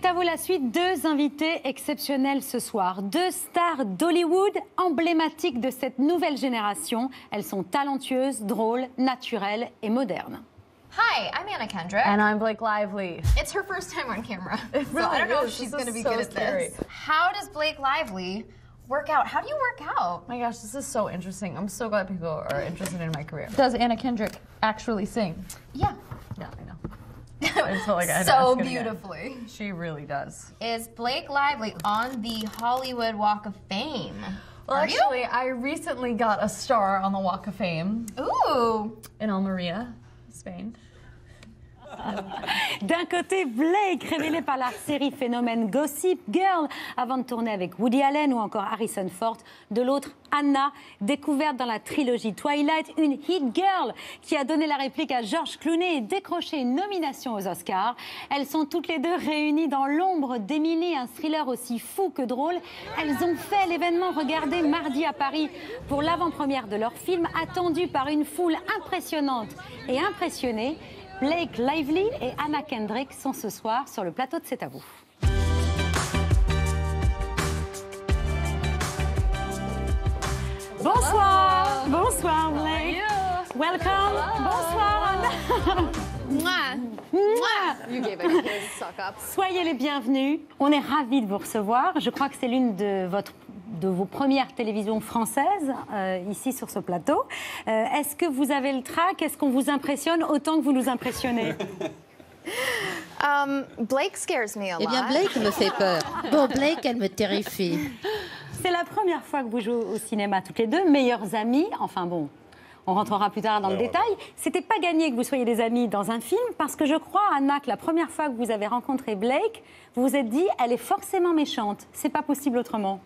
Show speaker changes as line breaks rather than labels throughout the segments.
à vous la suite. Deux invités exceptionnels ce soir. Deux stars d'Hollywood emblématiques de cette nouvelle génération. Elles sont talentueuses, drôles, naturelles et modernes.
Hi, I'm Anna Kendrick.
And I'm Blake Lively.
It's her first time on camera.
Really
so I don't know if
is.
she's
This
going to
is
be
so
good at
scary.
this. How does Blake Lively work out? How do you work out?
Oh my gosh, this is so interesting. I'm so glad people are interested in my career. Does Anna Kendrick actually sing?
Yeah.
Yeah, I know. I just felt like I had to
So
ask it again.
beautifully.
She really does.
Is Blake Lively on the Hollywood Walk of Fame?
Well, actually, I recently got a star on the Walk of Fame.
Ooh.
In Almeria, Spain.
D'un côté, Blake, révélé par la série phénomène Gossip Girl, avant de tourner avec Woody Allen ou encore Harrison Ford. De l'autre, Anna, découverte dans la trilogie Twilight, une hit girl qui a donné la réplique à George Clooney et décroché une nomination aux Oscars. Elles sont toutes les deux réunies dans L'ombre d'Emily, un thriller aussi fou que drôle. Elles ont fait l'événement regardé mardi à Paris pour l'avant-première de leur film, attendu par une foule impressionnante et impressionnée. Blake Lively et Anna Kendrick sont ce soir sur le plateau de C'est à vous. Bonsoir, bonsoir Blake. Welcome. Bonsoir Anna.
You gave a kiss, suck up.
Soyez les bienvenus. On est ravis de vous recevoir. Je crois que c'est l'une de vos premières télévisions françaises ici sur ce plateau. Est-ce que vous avez le trac? Est-ce qu'on vous impressionne autant que vous nous impressionnez?
Blake scares me a lot.
Eh bien, Blake me fait peur. Bon, Blake, elle me terrifie.
C'est la première fois que vous jouez au cinéma toutes les deux, meilleures amies. Enfin bon, on rentrera plus tard dans le détail. C'était pas gagné que vous soyez des amies dans un film, parce que je crois, Anna, que la première fois que vous avez rencontré Blake, vous vous êtes dit, elle est forcément méchante. C'est pas possible autrement.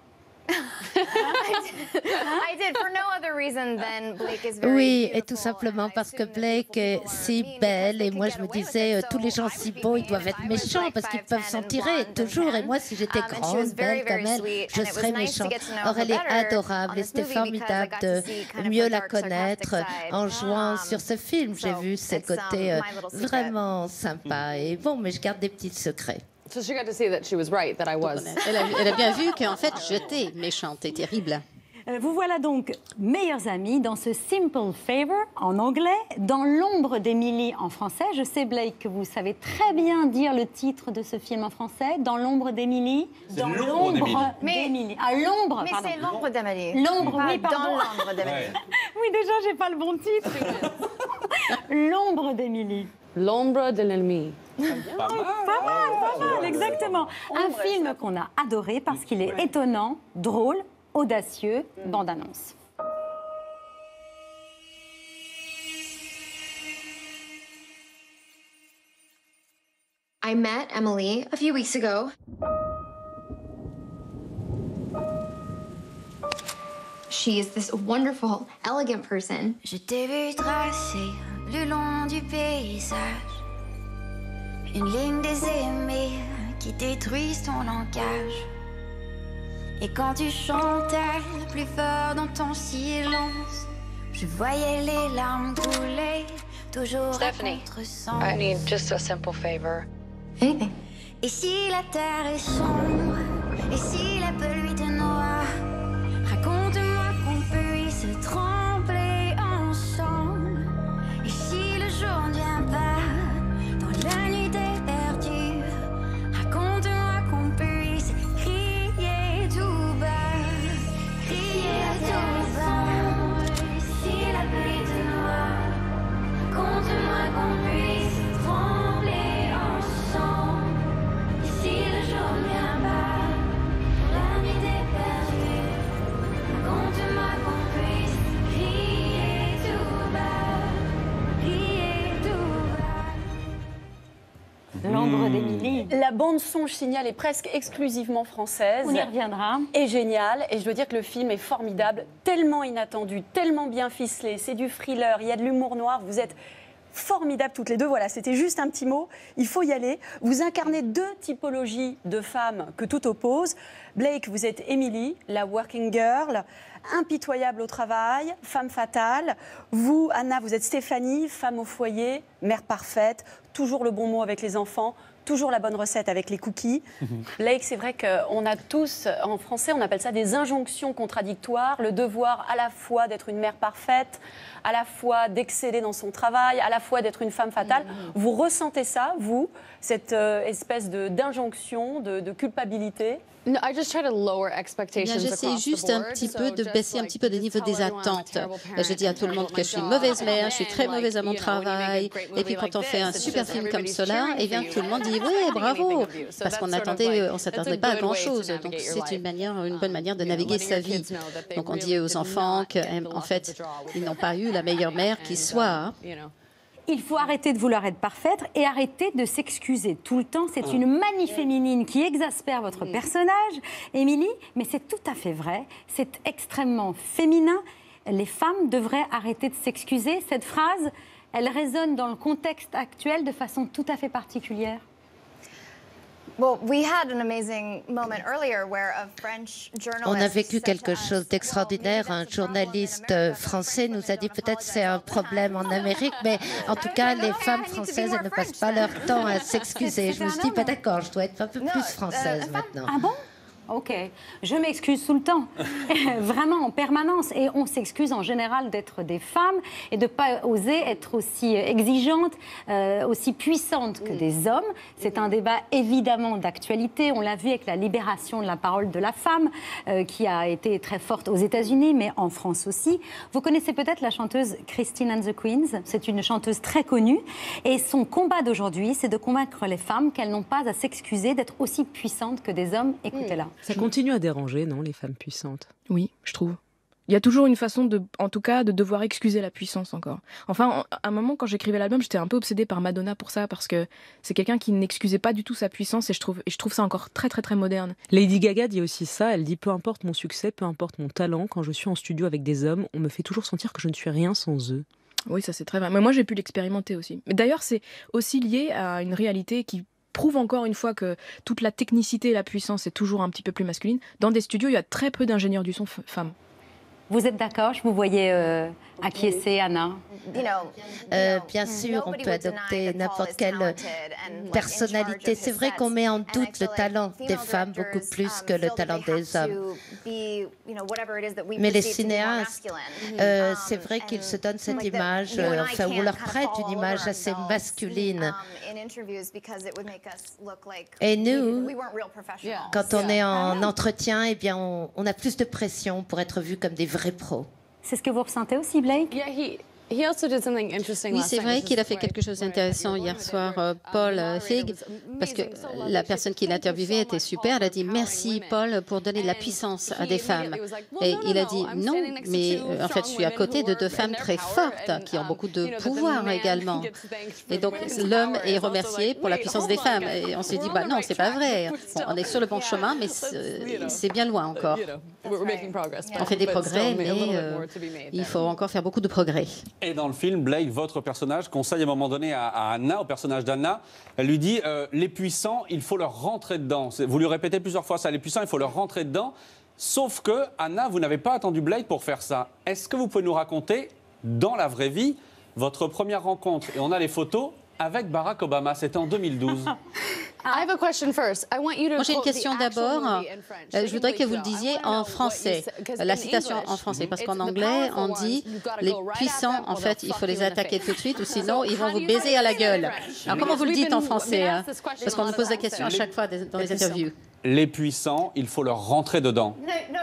I did for no other reason than Blake is very
Oui, et
beautiful,
tout simplement
and I
parce que
assumed
Blake est
people
si
were mean
belle
because
et
they
moi
could
je
get
me
away with
disais
it.
tous les
So
gens
I
si
would be
beaux, ils
mean
doivent
if
être
I was
méchants
like
parce qu'ils
5'10"
peuvent s'en
and
tirer
blonde and
toujours. Et
tan.
moi, si j'étais
And she
grande,
was very,
belle comme
very
elle,
sweet,
je
and it was
serais
nice to
méchante.
get to know
Or
her
elle est
better
adorable
on
et
this
c'était
movie because I
formidable
got to
de
see kind of
mieux
her
la
dark, sarcastic
connaître
side.
en jouant sur ce film. J'ai
so
vu ses
it's,
côtés
my little secret.
vraiment sympas. Et bon, mais je garde des petits secrets.
So she got to see that she was right, that I was.
Elle a bien vu qu'en fait, j'étais méchante et terrible.
Vous voilà donc meilleures amies dans ce Simple Favor en anglais, dans L'ombre d'Emily en français. Je sais, Blake, que vous savez très bien dire le titre de ce film en français, Dans l'ombre d'Emily. Dans l'ombre d'Emily. À l'ombre,
Mais
pardon.
c'est l'ombre d'Amélie.
L'ombre,
Pas
oui, pardon.
dans l'ombre d'Amélie.
Oui, déjà, j'ai pas le bon titre. L'ombre d'Emily.
L'ombre de l'ennemi.
Pas mal, exactement. Un film qu'on a adoré parce qu'il est étonnant, drôle, audacieux. Bande-annonce.
I met Emily a few weeks ago. She is this wonderful, elegant person.
Je t'ai vu tracer le long du paysage une ligne des aimés qui détruisent ton langage. Et quand tu chantais plus fort dans ton silence, je voyais les larmes couler, toujours
Stephanie,
à contresens.
I need just a simple favor.
Anything.
Et si la terre est sombre, et si la pluie te noie, raconte-moi qu'on puisse trembler ensemble. Et si le jour ne vient pas, dans la nuit t'es perdu, raconte-moi qu'on puisse crier tout bas, crier tout bas. Si la pluie te noie, raconte-moi qu'on puisse trembler ensemble. Si le jour ne vient pas, la nuit t'es perdue, raconte-moi qu'on puisse crier tout bas, crier tout bas.
L'ombre d'Emily.
La bande-son, je signale, est presque exclusivement française.
On y reviendra.
Et génial. Et je dois dire que le film est formidable, tellement inattendu, tellement bien ficelé. C'est du thriller, il y a de l'humour noir. Vous êtes formidables toutes les deux. Voilà, c'était juste un petit mot. Il faut y aller. Vous incarnez deux typologies de femmes que tout oppose. Blake, vous êtes Emily, la working girl, impitoyable au travail, femme fatale. Vous, Anna, vous êtes Stéphanie, femme au foyer, mère parfaite, toujours le bon mot avec les enfants, toujours la bonne recette avec les cookies. Blake, c'est vrai qu'on a tous, en français, on appelle ça des injonctions contradictoires. Le devoir à la fois d'être une mère parfaite, à la fois d'exceller dans son travail, à la fois d'être une femme fatale. Vous ressentez ça, vous, cette espèce d'injonction, de culpabilité?
No, I just try to lower expectations
J'essaie juste un petit peu de baisser un petit peu le niveau des attentes. Je dis à tout le monde que je suis une mauvaise mère, je suis très mauvaise à mon travail. Et puis quand on fait un super film comme cela, eh bien tout le monde dit oui, bravo, parce qu'on on s'attendait pas à grand chose. Donc c'est une bonne manière de naviguer sa vie. Donc on dit aux enfants qu'en fait ils n'ont pas eu la meilleure mère qui soit.
Il faut arrêter de vouloir être parfaite et arrêter de s'excuser tout le temps. C'est une manie féminine qui exaspère votre personnage, Émilie, mais c'est tout à fait vrai. C'est extrêmement féminin. Les femmes devraient arrêter de s'excuser. Cette phrase, elle résonne dans le contexte actuel de façon tout à fait particulière.
On a vécu quelque chose d'extraordinaire. Un journaliste français nous a dit peut-être c'est un problème en Amérique, mais en tout cas, les femmes françaises, elles ne passent pas leur temps à s'excuser. Je me suis dit, pas d'accord, je dois être un peu plus française maintenant.
Ah bon ? Ok, je m'excuse tout le temps, vraiment en permanence. Et on s'excuse en général d'être des femmes et de ne pas oser être aussi exigeante, aussi puissante que des hommes. C'est un débat évidemment d'actualité. On l'a vu avec la libération de la parole de la femme, qui a été très forte aux États-Unis, mais en France aussi. Vous connaissez peut-être la chanteuse Christine and the Queens. C'est une chanteuse très connue. Et son combat d'aujourd'hui, c'est de convaincre les femmes qu'elles n'ont pas à s'excuser d'être aussi puissantes que des hommes. Écoutez-la.
Ça continue à déranger, non, les femmes puissantes?
Oui, je trouve. Il y a toujours une façon, en tout cas, de devoir excuser la puissance encore. Enfin, à un moment, quand j'écrivais l'album, j'étais un peu obsédée par Madonna pour ça, parce que c'est quelqu'un qui n'excusait pas du tout sa puissance, et je trouve ça encore très, très, très moderne.
Lady Gaga dit aussi ça, elle dit « Peu importe mon succès, peu importe mon talent, quand je suis en studio avec des hommes, on me fait toujours sentir que je ne suis rien sans eux. »
Oui, ça c'est très vrai. Mais moi, j'ai pu l'expérimenter aussi. Mais d'ailleurs, c'est aussi lié à une réalité qui prouve encore une fois que toute la technicité et la puissance est toujours un petit peu plus masculine. Dans des studios, il y a très peu d'ingénieurs du son femmes.
Vous êtes d'accord? Je vous voyais acquiescer, Anna.
Bien sûr, on peut adopter n'importe quelle personnalité. C'est vrai qu'on met en doute le talent des femmes beaucoup plus que le talent des hommes. Mais les cinéastes, c'est vrai qu'ils se donnent cette image, enfin, on leur prête une image assez masculine. Et nous, quand on est en entretien, eh bien, on a plus de pression pour être vus comme des vrais pros.
C'est ce que vous ressentez aussi, Blake?
Oui, c'est vrai qu'il a fait quelque chose d'intéressant hier soir, Paul Feig, parce que la personne qui l'a interviewé était super. Elle a dit merci Paul pour donner de la puissance à des femmes. Et il a dit non, mais en fait je suis à côté de deux femmes très fortes qui ont beaucoup de pouvoir également. Et donc l'homme est remercié pour la puissance des femmes. Et on s'est dit bah non, c'est pas vrai. Bon, on est sur le bon chemin, mais c'est bien loin encore. On fait des progrès, mais il faut encore faire beaucoup de progrès.
Et dans le film, Blake, votre personnage, conseille à un moment donné à Anna, au personnage d'Anna, elle lui dit les puissants, il faut leur rentrer dedans. Vous lui répétez plusieurs fois ça, les puissants, il faut leur rentrer dedans. Sauf que, Anna, vous n'avez pas attendu Blake pour faire ça. Est-ce que vous pouvez nous raconter, dans la vraie vie, votre première rencontre? Et on a les photos avec Barack Obama, c'était en 2012.
Moi, j'ai une question d'abord. Je voudrais que vous le disiez en français, la citation en français, parce qu'en anglais, on dit les puissants, en fait, il faut les attaquer tout de suite, ou sinon, ils vont vous baiser à la gueule. Alors, comment vous le dites en français, hein? Parce qu'on nous pose la question à chaque fois dans les interviews.
Les puissants, il faut leur rentrer dedans.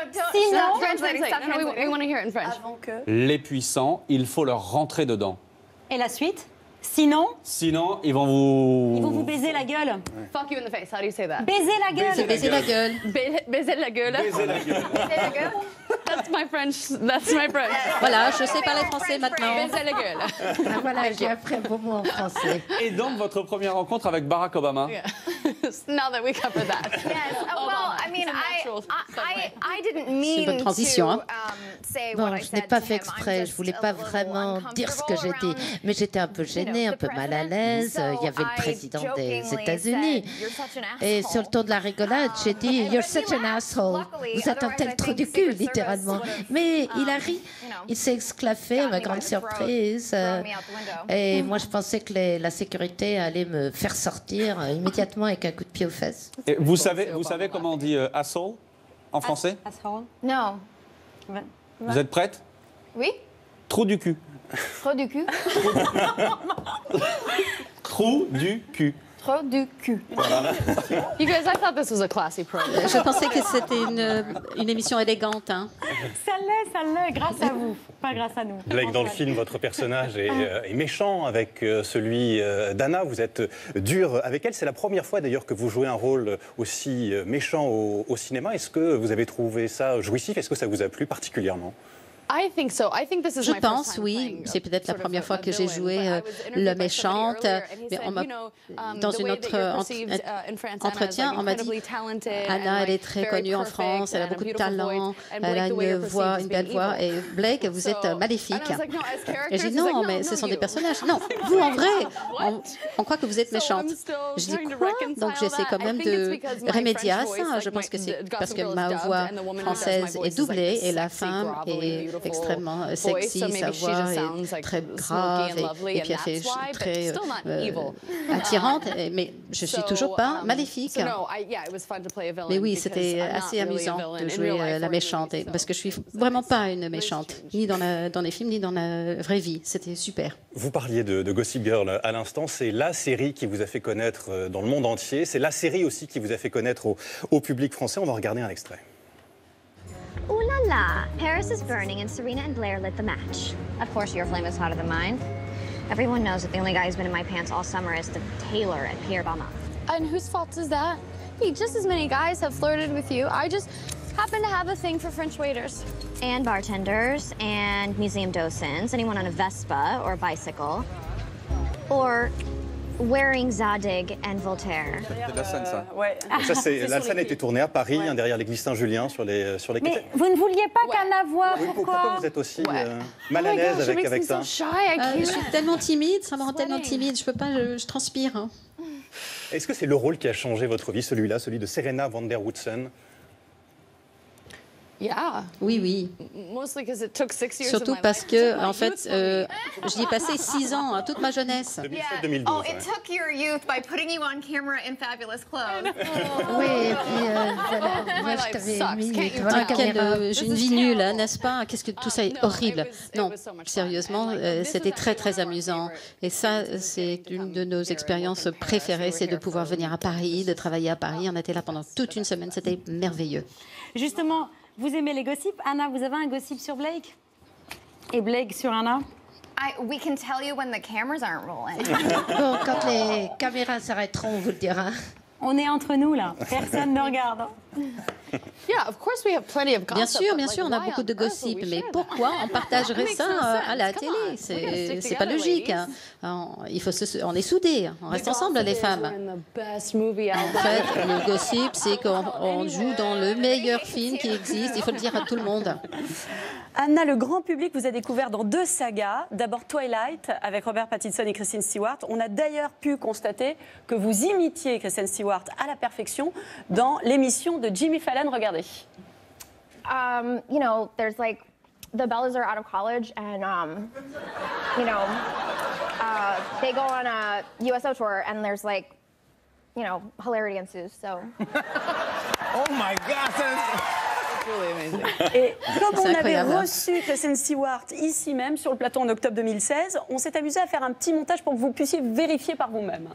Les puissants, il faut leur rentrer dedans.
Et la suite? Sinon,
ils vont vous
baiser la gueule.
Fuck you in the face. How do you say that?
Baiser la gueule.
Baiser la gueule.
Baiser la gueule.
Baiser la gueule.
That's my French. That's my French.
Voilà, je sais parler français maintenant.
Baiser la gueule.
Ah, voilà, j'ai appris un beau mot en français.
Et donc, votre première rencontre avec Barack Obama?
Now that we covered that.
Yes. Well, I mean, I didn't
C'est une
mean
bonne transition, hein.
to say
Bon,
what I
je n'ai
said
pas
to
fait
him. I'm
exprès, je
just
voulais
a
pas
little
vraiment dire ce que j'ai
uncomfortable
dit,
around,
mais j'étais un peu gênée, un peu mal à l'aise. Il y avait le président des États-Unis. Et sur le ton de la rigolade, j'ai dit « You're such an asshole ». Vous êtes un tel trou du cul, littéralement. Mais il a ri, il s'est exclaffé à ma grande surprise. Et moi, je pensais que la sécurité allait me faire sortir immédiatement avec un coup de pied aux fesses.
Et vous savez comment on dit asshole en français?
Asshole.
Non.
Vous êtes prête?
Oui.
Trou du cul.
Trop du cul.
Trou du cul.
Trop du cul.
You guys, I thought this was a classy program.
Je pensais que c'était une émission élégante. Hein.
Ça l'est, grâce à vous, pas grâce à nous.
Blake, dans le film, votre personnage est méchant avec celui d'Anna. Vous êtes dur avec elle. C'est la première fois d'ailleurs que vous jouez un rôle aussi méchant au cinéma. Est-ce que vous avez trouvé ça jouissif? Est-ce que ça vous a plu particulièrement?
I think so. I think this is
Je
my
pense,
first time
oui.
playing
C'est peut-être la
sort of
première fois
a
que j'ai
villain,
joué
but I was interviewed
le
by somebody
méchante.
earlier, and he
Mais
said,
on m'a,
you know,
dans
the
une
way
autre
that you're perceived, in France, Anna is,
entretien,
like,
on m'a dit
incredibly talented
Anna,
and,
elle est
like,
très
very
connue en
perfect
France, elle a
and
beaucoup de
beautiful
talent,
voice, and
elle
Blake,
a
the way
une
you're
voix,
perceived
une
as
belle
being
voix.
evil.
Et Blake, vous êtes
So,
maléfique.
and I was like, no, as characters,
Et j'ai dit
he's like,
non,
no,
mais
no,
ce sont
you.
des personnages. Non, vous en vrai, on croit que vous êtes
So
méchante.
I'm still
Je dis
trying to
quoi?
reconcile
Donc j'essaie quand
that.
même
I think it's
de
because my
remédier à
French
ça.
voice,
Je
like,
pense que
my-
c'est
the
parce que
Gossip Girl is
ma
dubbed,
voix
and the woman who does my
française
voice
est
is, like,
doublée
this
et la
sexy,
femme
grovelly,
est
beautiful
extrêmement
voice,
sexy,
so maybe
sa
she
voix
just
est
sounds, like,
très
smoky
grave
and lovely,
et puis elle
and
fait
that's why, but
très
still not evil.
attirante. Mais je suis toujours pas maléfique.
So no, yeah, it was fun to play a villain
Mais oui,
because
c'était
I'm not
assez
really a
amusant
villain
de
in
jouer
real life
la
or
méchante,
anything,
parce que je suis vraiment pas une méchante, ni dans les films, ni dans la vraie vie. C'était super.
Vous parliez de Gossip Girl à l'instant. C'est la série qui vous a fait connaître dans le monde entier. C'est la série aussi qui vous a fait connaître au public français. On va regarder un extrait.
Ooh la la! Paris is burning and Serena and Blair lit the match. Of course, your flame is hotter than mine. Everyone knows that the only guy who's been in my pants all summer is the tailor at Pierre Balmain.
And whose fault is that? Hey, just as many guys have flirted with you. I just happen to have a thing for French waiters.
And bartenders, and museum docents, anyone on a Vespa or a bicycle. Or wearing Zadig and Voltaire.
C'est de la scène, ça.
Ouais.
La scène a été tournée à Paris, derrière l'église Saint-Julien, sur les
Mais vous ne vouliez pas qu'Anna voie,
Oui, pourquoi
pourquoi
vous êtes aussi mal à l'aise avec ça?
Je suis tellement timide, ça me rend tellement timide. Je peux pas, je transpire. Hein.
Est-ce que c'est le rôle qui a changé votre vie, celui-là, celui de Serena van der Woodsen?
Yeah.
Oui, oui.
Mostly because it took 6 years
Surtout
of my
parce
life.
que, en fait, j'y ai passé 6 ans, hein, toute ma jeunesse.
2007-2012.
Oh, it took your youth by putting you on camera in fabulous clothes.
Oui, et puis voilà, moi je t'avais mis devant la caméra.
J'ai une vie nulle, hein, n'est-ce pas? Qu'est-ce que tout ça est horrible. Non, sérieusement, c'était très très amusant. Et ça, c'est une de nos expériences préférées, c'est de pouvoir venir à Paris, de travailler à Paris. On était là pendant toute une semaine, c'était merveilleux.
Justement, vous aimez les gossips. Anna, vous avez un gossip sur Blake? Et Blake sur Anna?
We can tell you when the cameras aren't rolling.
Bon, quand les caméras s'arrêteront, on vous le dira.
On est entre nous, là. Personne ne regarde.
Yeah, of course we have plenty of gossip.
Bien sûr, on a beaucoup de gossip, mais pourquoi on partagerait ça à la télé? C'est pas logique. Hein. On est soudés, on reste ensemble, les femmes. En fait, le gossip, c'est qu'on joue dans le meilleur film qui existe. Il faut le dire à tout le monde.
Anna, le grand public vous a découvert dans 2 sagas. D'abord Twilight avec Robert Pattinson et Kristen Stewart. On a d'ailleurs pu constater que vous imitiez Kristen Stewart à la perfection dans l'émission de Jimmy Fallon. Regardez.
You know, there's like the Bellas are out of college, and you know, they go on a USO tour, and there's like, you know, hilarity ensues. So.
Oh my God!
Et comme on avait
incroyable.
reçu Kristen Stewart ici même sur le plateau en octobre 2016, on s'est amusé à faire un petit montage pour que vous puissiez vérifier par vous-même.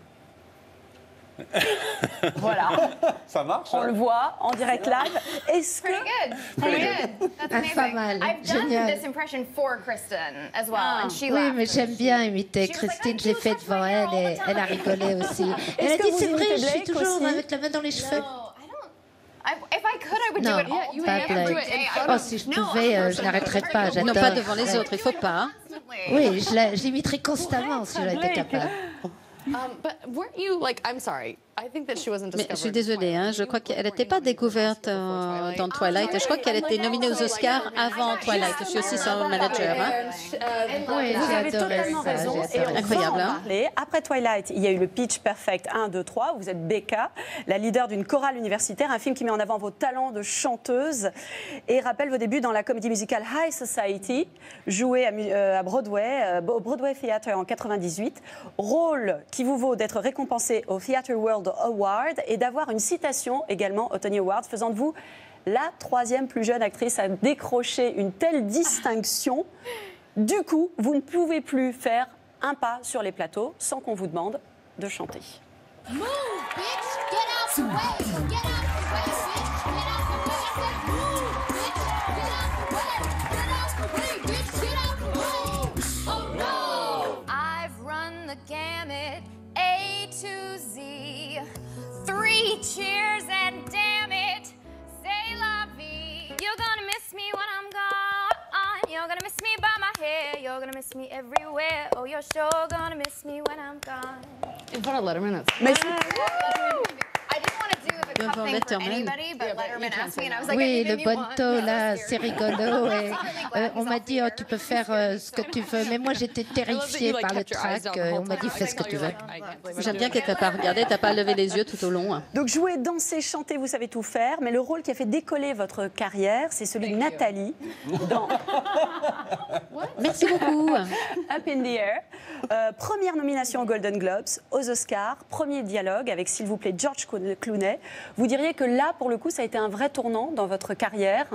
Voilà.
Ça marche?
On le voit en direct live. Est-ce que...
Pretty good. That's amazing.
Pas mal,
I've done
génial.
this impression for Kristen as well, and she
Oui,
laughed.
mais j'aime bien imiter Christine, je l'ai fait devant elle et elle a rigolé aussi. Elle a
que
dit,
vous
c'est vrai,
imitez
je suis
Blake
toujours
aussi
avec la main dans les cheveux.
If I could, I would
Non,
do it all
pas
day, every
Blake.
day.
Oh, si je pouvais, je n'arrêterais pas, j'adore.
Non, pas devant les autres, il faut pas.
Oui, je l'imiterais constamment si j'en étais capable.
But weren't you like? I'm sorry.
Mais je suis désolée, hein, je crois qu'elle n'était pas découverte dans Twilight. Je crois qu'elle était nominée aux Oscars avant Twilight. Je suis aussi son manager. Hein.
Oui,
Vous avez totalement raison. Et on
Incroyable.
va en parler. Après Twilight, il y a eu le Pitch Perfect 1, 2, 3. Vous êtes Becca, la leader d'une chorale universitaire, un film qui met en avant vos talents de chanteuse et rappelle vos débuts dans la comédie musicale High Society, jouée à Broadway, au Broadway Theatre en 98. Rôle qui vous vaut d'être récompensé au Theatre World Award et d'avoir une citation également au Tony Awards, faisant de vous la 3e plus jeune actrice à décrocher une telle distinction. Du coup, vous ne pouvez plus faire un pas sur les plateaux sans qu'on vous demande de chanter.
Move, bitch, get out the way, get out the way, bitch, get out the way. I said move, bitch, get out the way, get out the way, bitch, get out the way. Oh no! I've run the gamut, A to Z. 3 cheers and damn it, say la vie. You're gonna miss me when I'm gone. You're gonna miss me by my hair. You're gonna miss me everywhere. Oh, you're sure gonna miss me when I'm gone.
In front of Letterman, that's...
Mais
I didn't want to do the cup thing for anybody, but Letterman asked me, and I was like, I
Oui,
need
le
a new one.
bonto, là, c'est rigolo. Et, on m'a dit, oh, tu peux faire ce que tu veux. Mais moi, j'étais terrifiée par le track. On m'a dit, fais ce que tu veux.
J'aime bien qu'elle t'a pas regardé, t'as pas levé les yeux tout au long.
Donc jouer, danser, chanter, vous savez tout faire, mais le rôle qui a fait décoller votre carrière, c'est celui de Nathalie dans
Merci beaucoup.
Up in the Air. Première nomination aux Golden Globes, aux Oscars, premier dialogue avec, s'il vous plaît, George Clooney. Vous diriez que là, pour le coup, ça a été un vrai tournant dans votre carrière?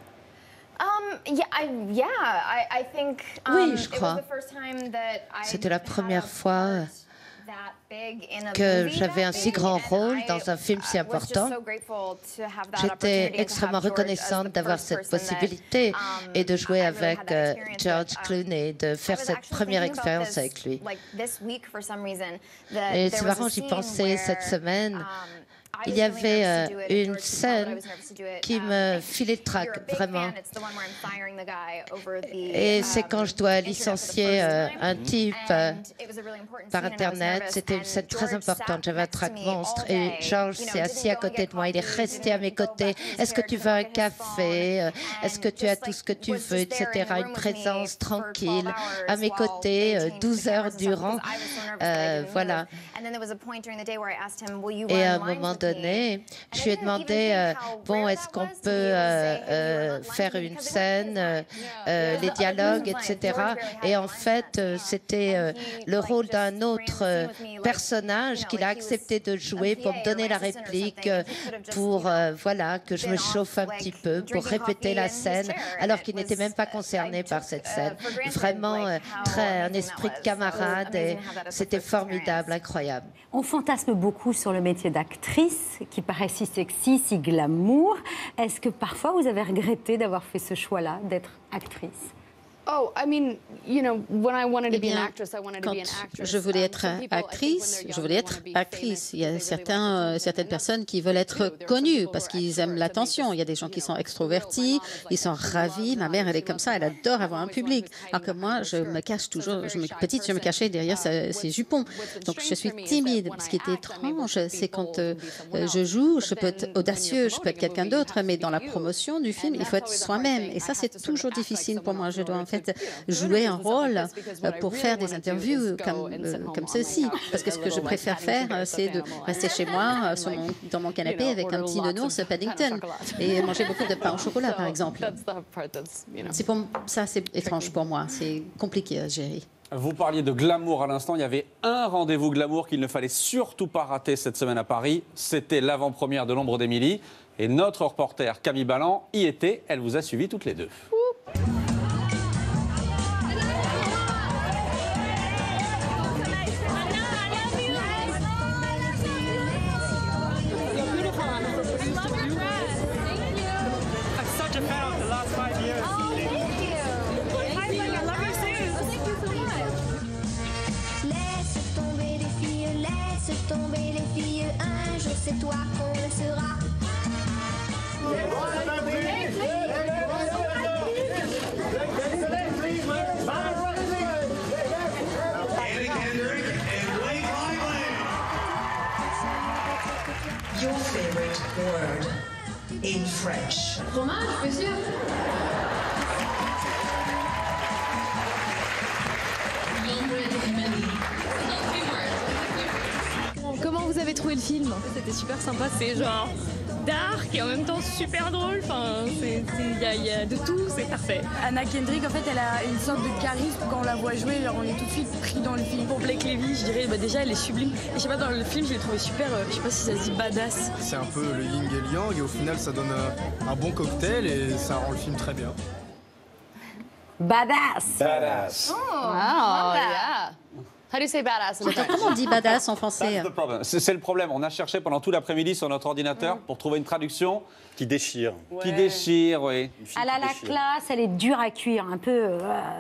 I think
Oui, je
it was
crois.
the first time that I
C'était la première fois
that big in a
que
movie
j'avais
that
un si
big,
grand
and
rôle
I
dans un film si
was just
important.
so grateful to have that
J'étais
opportunity and to
extrêmement
have George as
reconnaissante
the
d'avoir
first
cette
person that,
possibilité et de jouer
I really
avec
had that experience
George
with,
Clooney, de faire
I was
cette
actually
première
thinking about
expérience
this,
avec lui.
like, this week, for some reason, that
Et
there
c'est
was a
marrant, j'y
scene
pensais
where,
cette semaine.
I
Il
was
y
really nervous
avait
to do it, and
une
George could tell that I
scène
was nervous to do it.
qui me filait le
You're a
trac,
big
vraiment.
fan. It's the one where I'm firing the guy over the,
Et c'est quand je dois licencier un type par Internet. C'était une scène très importante. J'avais un trac monstre. Et George s'est assis à côté de moi. Il est resté à mes côtés. Est-ce que tu veux un café? Est-ce que tu as tout ce que tu veux, etc. Une présence tranquille à mes côtés 12 heures durant. Voilà. Et à un moment donné, je lui ai demandé, bon, est-ce qu'on peut faire une scène, les dialogues, etc. Et en fait, c'était le rôle d'un autre personnage qu'il a accepté de jouer pour me donner la réplique, pour voilà, que je me chauffe un petit peu, pour répéter la scène, alors qu'il n'était même pas concerné par cette scène. Vraiment, un esprit de camarade, et c'était formidable, incroyable.
On fantasme beaucoup sur le métier d'actrice, qui paraît si sexy, si glamour. Est-ce que parfois vous avez regretté d'avoir fait ce choix-là, d'être actrice?
Oh, I mean, you know, when I wanted to be an
bien,
actress, I wanted to
quand
be an actress.
je voulais être
Some people, I think,
actrice,
when they're
je voulais
young,
être
they wanna be
actrice. Il y
famous,
a
they really want
certaines personnes qui veulent être connues parce qu'ils aiment l'attention. Il y a des gens qui sont extrovertis, ils sont ravis. Ma mère, elle est comme ça, elle adore avoir un public. Alors que moi, je me cache toujours. Petite, je me cachais derrière ses jupons. Donc, je suis timide. Ce qui est étrange, c'est quand je joue, je peux être audacieux, je peux être quelqu'un d'autre, mais dans la promotion du film, il faut être soi-même. Et ça, c'est toujours difficile pour moi. Je dois en fait jouer un rôle pour faire des interviews comme ceci. Parce que ce que je préfère faire, c'est de rester chez moi, dans mon canapé, avec un petit nounours Paddington, et manger beaucoup de pain au chocolat, par exemple. Ça, c'est étrange pour moi. C'est compliqué à gérer.
Vous parliez de glamour à l'instant. Il y avait un rendez-vous glamour qu'il ne fallait surtout pas rater cette semaine à Paris. C'était l'avant-première de L'Ombre d'Émilie. Et notre reporter Camille Balland y était. Elle vous a suivis toutes les deux.
Tomber les filles, un jour c'est toi qu'on le sera.
your favorite word in French?
Fromage, monsieur.
Comment vous avez trouvé le film? C'était super sympa, c'est genre dark et en même temps super drôle. Enfin, il y a de tout, c'est parfait.
Anna Kendrick, en fait, elle a une sorte de charisme quand on la voit jouer. Genre, on est tout de suite pris dans le film.
Pour Blake Lively, je dirais, déjà, elle est sublime. Et je sais pas, dans le film, je l'ai trouvé super, je sais pas si ça se dit badass.
C'est un peu le yin et le yang et au final, ça donne un bon cocktail et ça rend le film très bien.
Badass.
Badass.
Oh, yeah. How do you say badass in French?
Comment on dit badass en français?
C'est le problème. On a cherché pendant tout l'après-midi sur notre ordinateur pour trouver une traduction
qui déchire.
Ouais. Qui déchire, oui.
Elle a la classe, elle est dure à cuire, un peu.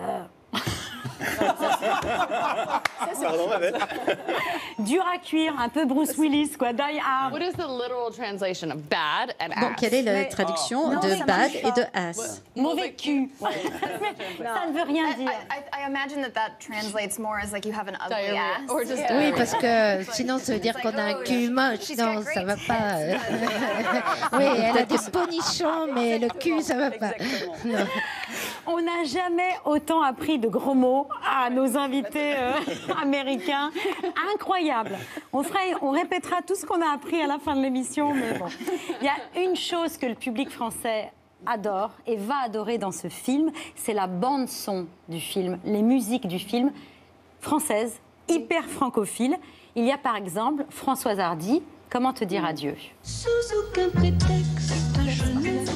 Pardon, Babette.
Dur à cuire, un peu Bruce Willis, quoi. Die Hard.
What is the literal translation of bad and ass?
Donc, quelle est la traduction de bad et de ass?
Mauvais cul. Ça ne veut rien dire.
I imagine that translates more as like you have an ugly ass.
Or just
Oui, parce que sinon, ça veut dire qu'on a un cul moche. Non, ça va pas. Oui, elle a des bonichons, mais le cul, ça va pas. Non.
On n'a jamais autant appris de gros mots à nos invités américains. Incroyable. On répétera tout ce qu'on a appris à la fin de l'émission, mais bon. Il y a une chose que le public français adore et va adorer dans ce film, c'est la bande-son du film, les musiques du film françaises, hyper francophiles. Il y a par exemple Françoise Hardy, Comment te dire adieu.
Sous aucun prétexte, je ne veux.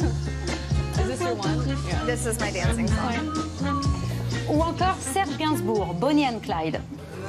This is my dancing song.
Ou encore Serge Gainsbourg, Bonnie and Clyde.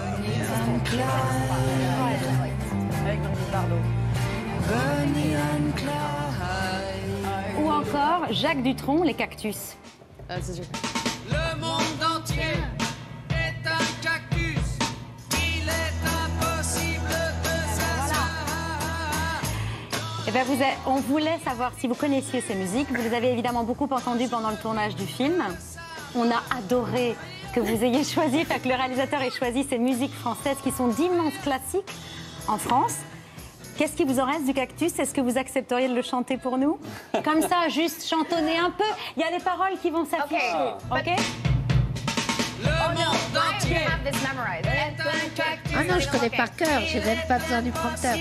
Ou encore Jacques Dutronc, Les Cactus.
Le monde entier est un cactus. Il est impossible de s'asseoir.
Eh bien, on voulait savoir si vous connaissiez ces musiques. Vous les avez évidemment beaucoup entendues pendant le tournage du film. On a adoré que vous ayez choisi, que le réalisateur ait choisi ces musiques françaises qui sont d'immenses classiques en France. Qu'est-ce qui vous en reste du Cactus? Est-ce que vous accepteriez de le chanter pour nous? Comme ça, juste chantonner un peu. Il y a les paroles qui vont s'afficher. OK?
Le monde entier est un cactus.
Ah non, je connais par cœur. J'ai même pas besoin du prompteur.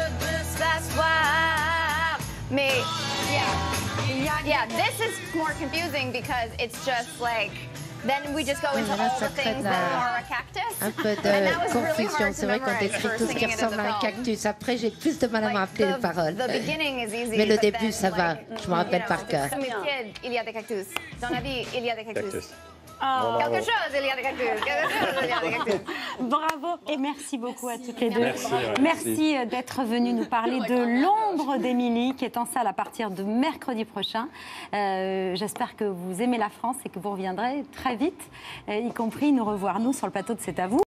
Mais yeah, this is more confusing because it's just like then we just go into all the things that are a cactus.
Un peu de confusion. C'est vrai qu'on décrit tout ce qui ressemble à un cactus. Après, j'ai plus de mal à me rappeler les paroles. Mais le début, ça va. Je me rappelle par cœur.
Il y a des cactus. Dans la vie, il y a des cactus.
Oh.
Quelque chose, il y a des cactus. Quelque chose, il y a des cactus.
Bravo et merci beaucoup à toutes les deux.
Merci,
Merci d'être venus nous parler de L'ombre d'Émilie qui est en salle à partir de mercredi prochain. J'espère que vous aimez la France et que vous reviendrez très vite, y compris nous revoir nous sur le plateau de C'est à vous.